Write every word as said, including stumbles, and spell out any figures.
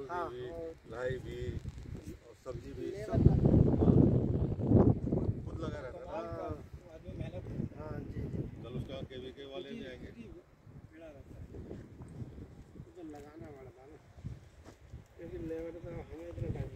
हाँ, भी, ढाई भी और सब्जी भी सब खुद लगा रहता है। आदमी मेहनत। हाँ जी जी। कल उसका केवीके वाले भी आएंगे। तो लगाना पड़ता ना, क्योंकि लेबर तो हमें इतना